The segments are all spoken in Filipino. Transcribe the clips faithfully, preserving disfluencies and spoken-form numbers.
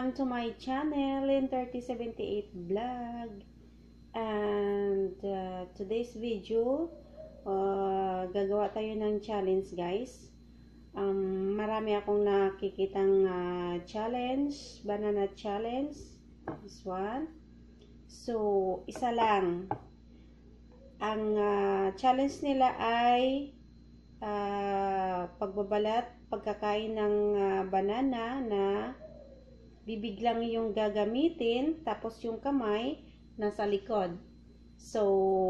Welcome to my channel in thirty seventy-eight vlog. And uh, today's video, uh, gagawa tayo ng challenge, guys. Um, marami akong nakikitang uh, challenge, banana challenge. This one. So, isa lang. Ang uh, challenge nila ay uh, pagbabalat, pagkakain ng uh, banana na bibig lang yung gagamitin, tapos yung kamay nasa likod. So,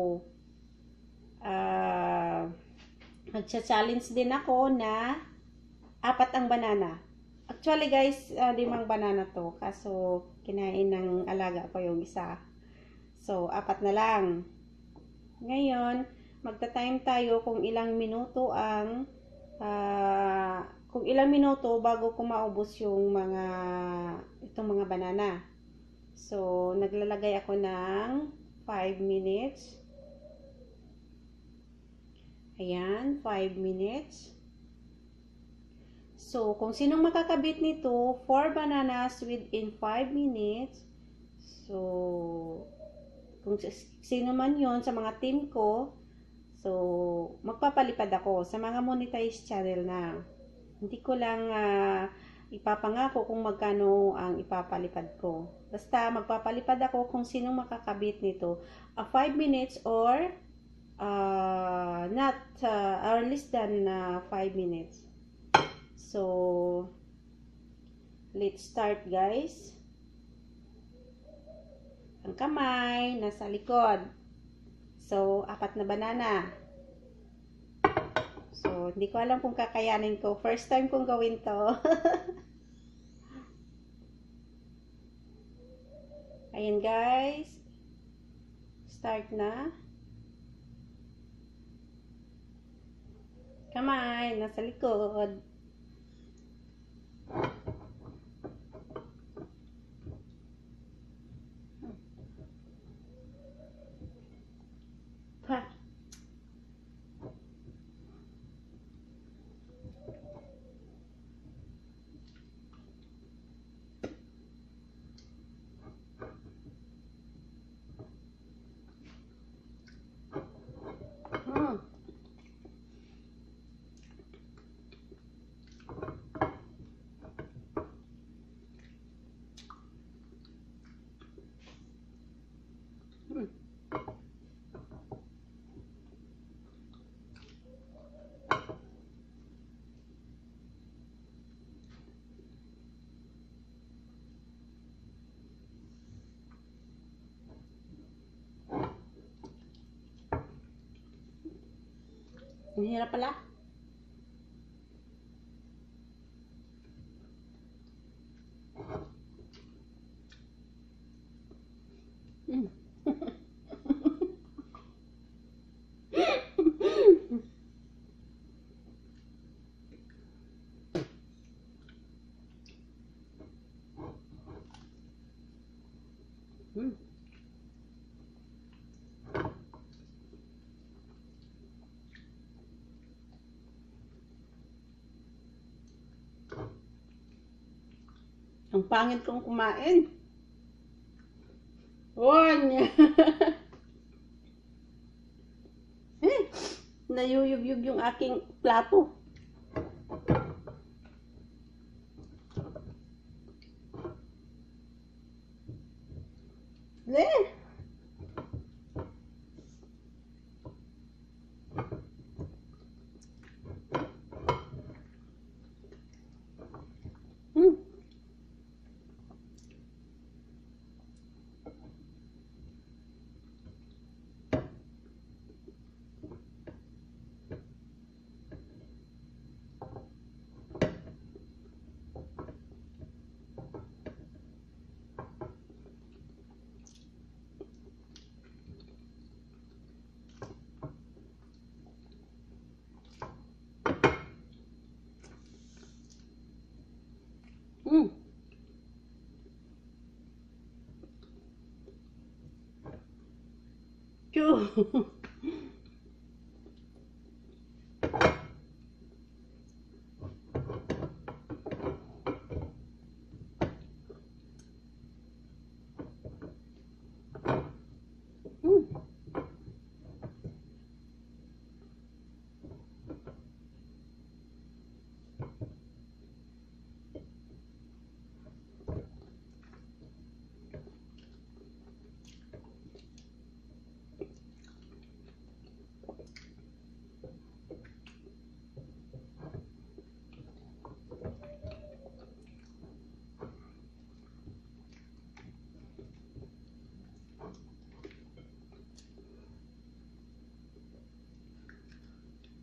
uh, magcha-challenge din ako na apat ang banana. Actually guys, uh, limang banana to, kaso kinain ng alaga ko yung isa. So, apat na lang. Ngayon, magta-time tayo kung ilang minuto ang uh, kung ilang minuto bago ko maubos yung mga itong mga banana. So, naglalagay ako ng five minutes. Ayan, five minutes. So, kung sinong makakabit nito, four bananas within five minutes. So, kung sino man yon sa mga team ko, so, magpapalipad ako sa mga monetized channel na. Hindi ko lang uh, ipapangako kung magkano ang ipapalipad ko. Basta magpapalipad ako kung sinong makakabit nito. Uh, five minutes or uh, not, uh, or less than uh, five minutes. So, let's start, guys. Ang kamay nasa likod. So, apat na banana. So, hindi ko alam kung kakayanin ko. First time kong gawin to. Ayan guys. Start na. Kamay nasa likod. Ha. Hmm. Hmm. Ang hirap pala. Mm. Mm. Ang pangit kong kumain. One. Eh, nayuyugyug yung aking plato. Eh. Hmm. Hmm. Choo.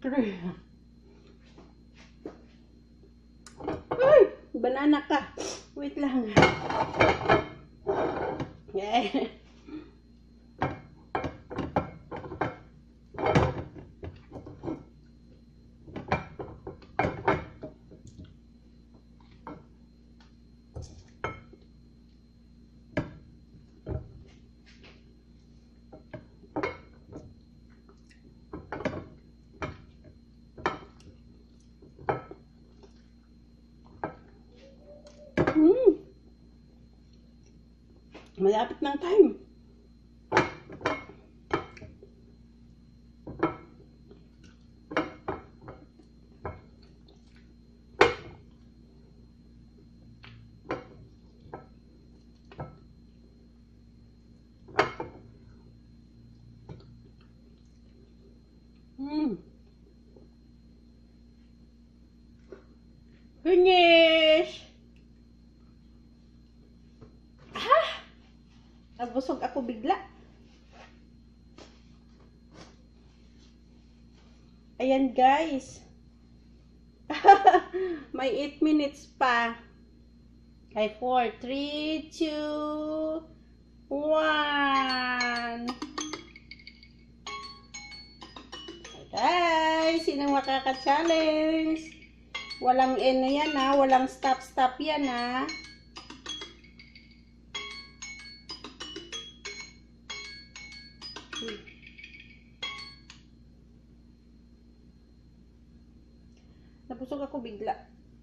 Ay, banana ka. Wait lang. Yeah. Hmm. Malapit ng time. Hmm. Finish! Ah! Nabusog ako bigla. Ayan guys. May eight minutes pa. Ay, four, three, two, one. Guys, sinong makaka-challenge? Walang ano yan ha, walang stop-stop yan ha. Nabusog ako bigla.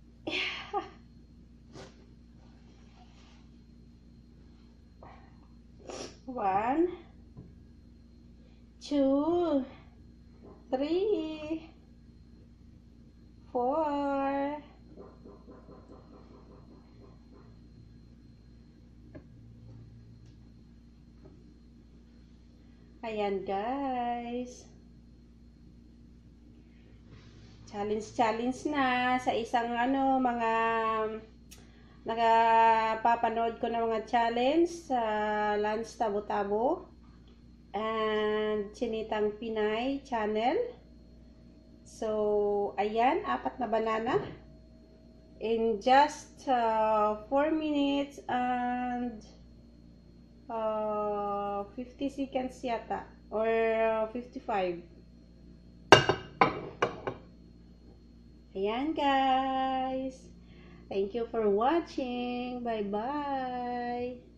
One, two, three, four, ayan guys. Challenge-challenge na sa isang ano, mga nakapapanood ko na mga challenge sa Lance Tabo-Tabo and Chinitang Pinay channel. So, ayan, apat na banana in just uh, four minutes and uh, fifty seconds yata or uh, fifty-five. Ayan guys. Thank you for watching. Bye-bye.